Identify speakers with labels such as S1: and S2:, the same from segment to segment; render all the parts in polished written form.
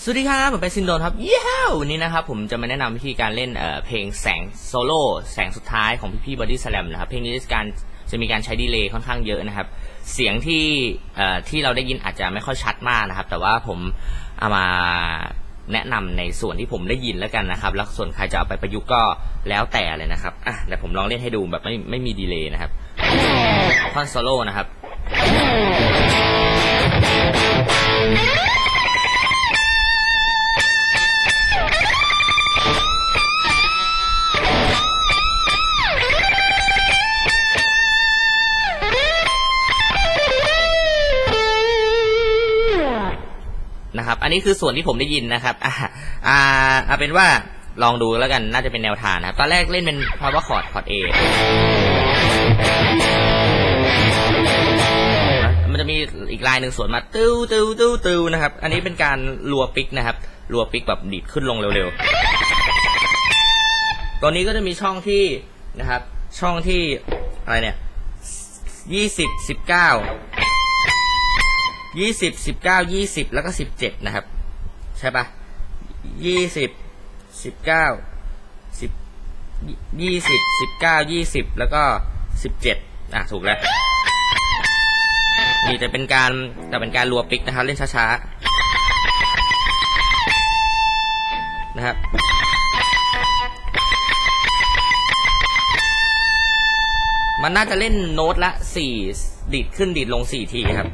S1: สวัสดีครับผมเป็นซินโดนครับเย้วันนี้นะครับผมจะมาแนะนำวิธีการเล่นเพลงแสงโซโล่แสงสุดท้ายของพี่บอดี้สแลมนะครับเพลงนี้จะมีการใช้ดีเลย์ค่อนข้างเยอะนะครับเสียงที่เราได้ยินอาจจะไม่ค่อยชัดมากนะครับแต่ว่าผมเอามาแนะนำในส่วนที่ผมได้ยินแล้วกันนะครับแล้วส่วนใครจะเอาไปประยุกต์ก็แล้วแต่เลยนะครับเดี๋ยวผมลองเล่นให้ดูแบบไม่มีดีเลย์นะครับท่อนโซโล่นะครับอันนี้คือส่วนที่ผมได้ยินนะครับเอาเป็นว่าลองดูแล้วกันน่าจะเป็นแนวทางนะครับตอนแรกเล่นเป็น power chord A มันจะมีอีกลายหนึ่งส่วนมาติ้วนะครับอันนี้เป็นการรัวปิกนะครับรัวปิกแบบดีดขึ้นลงเร็วๆตัวนี้ก็จะมีช่องที่นะครับช่องที่อะไรเนี่ย20 19 แล้วก็17นะครับใช่ปะ20 19 20 แล้วก็17ถูกแล้วนี่จะเป็นการรัวปิกนะครับเล่นช้าๆนะครับมันน่าจะเล่นโน้ตละ4ดีดขึ้นดีดลง4ทีครับ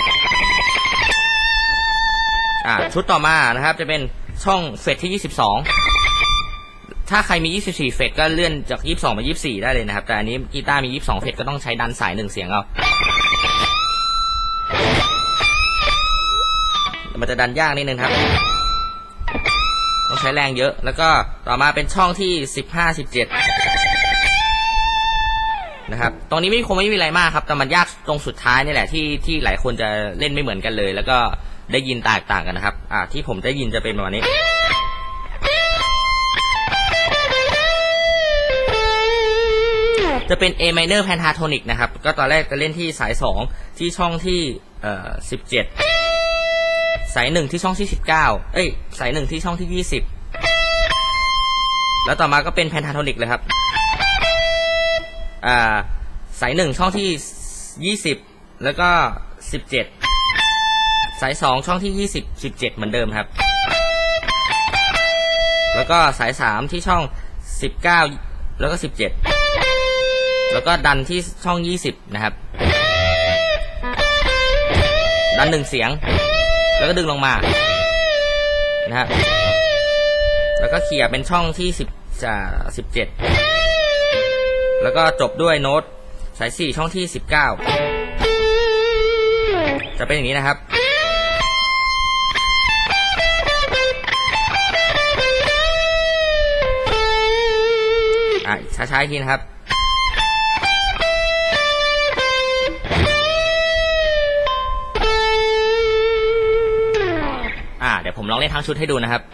S1: ชุดต่อมานะครับจะเป็นช่องเฟสที่22ถ้าใครมี24เฟสก็เลื่อนจาก22มา24ได้เลยนะครับแต่อันนี้กีตาร์มี22เฟสก็ต้องใช้ดันสาย1เสียงเอามันจะดันยากนิดนึงครับต้องใช้แรงเยอะแล้วก็ต่อมาเป็นช่องที่15 17นะครับตรงนี้คงไม่มีอะไรมากครับแต่มันยากตรงสุดท้ายนี่แหละที่หลายคนจะเล่นไม่เหมือนกันเลยแล้วก็ได้ยินแตกต่างกันนะครับที่ผมได้ยินจะเป็นประมาณนี้จะเป็น A minor pentatonic นะครับก็ตอนแรกจะเล่นที่สาย2ที่ช่องที่17สาย1ที่ช่องที่19สาย1ที่ช่องที่20แล้วต่อมาก็เป็น pentatonic เลยครับสาย1ช่องที่20แล้วก็17สาย2ช่องที่20 17เหมือนเดิมครับแล้วก็สาย3ที่ช่อง19แล้วก็17แล้วก็ดันที่ช่อง20นะครับดัน1เสียงแล้วก็ดึงลงมานะครับแล้วก็เขี่ยเป็นช่องที่17แล้วก็จบด้วยโน้ตสาย4ช่องที่19จะเป็นอย่างนี้นะครับช้าๆอีกทีนะครับเดี๋ยวผมลองเล่นทั้งชุดให้ดูนะครับ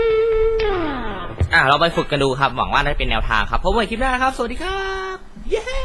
S1: เราไปฝึกกันดูครับหวังว่าได้เป็นแนวทางครับพบกันใหม่คลิปหน้าครับสวัสดีครับเย้